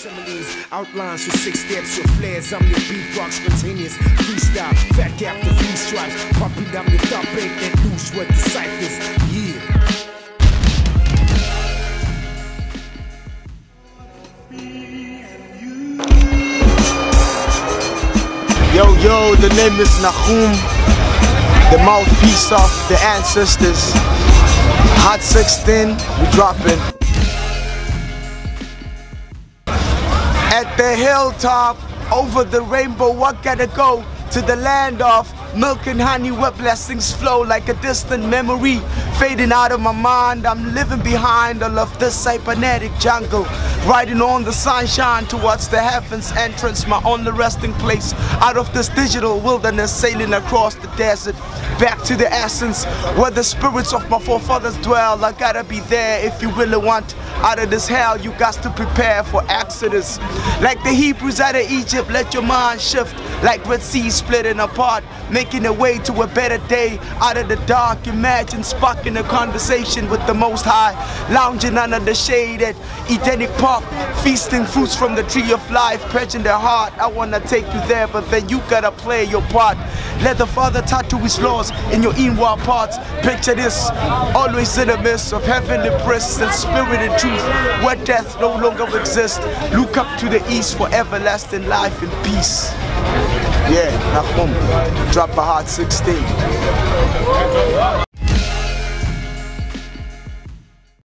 Similes, outlines for 6 steps, your flares, I'm your beatbox spontaneous freestyle, fat cap the free stripes, popping down the top 8 and loose what the ciphers, yeah. Yo, the name is Nahum, the mouthpiece of the ancestors. Hot 16, we dropping. At the hilltop, over the rainbow, I gotta go to the land of milk and honey where blessings flow like a distant memory fading out of my mind. I'm living behind all of this cybernetic jungle, riding on the sunshine towards the heavens entrance, my only resting place out of this digital wilderness, sailing across the desert back to the essence where the spirits of my forefathers dwell. I gotta be there if you really want out of this hell. You got to prepare for exodus like the Hebrews out of Egypt. Let your mind shift like Red Sea splitting apart, making a way to a better day out of the dark. Imagine sparking a conversation with the Most High, lounging under the shade at Edenic Park, feasting fruits from the tree of life, pledging their heart. I wanna take you there, but then you gotta play your part. Let the Father tattoo his laws in your inward parts. Picture this, always in the midst of heavenly bliss and spirit and truth, where death no longer exists. Look up to the east for everlasting life and peace. Yeah, Nahum, drop a hot 16.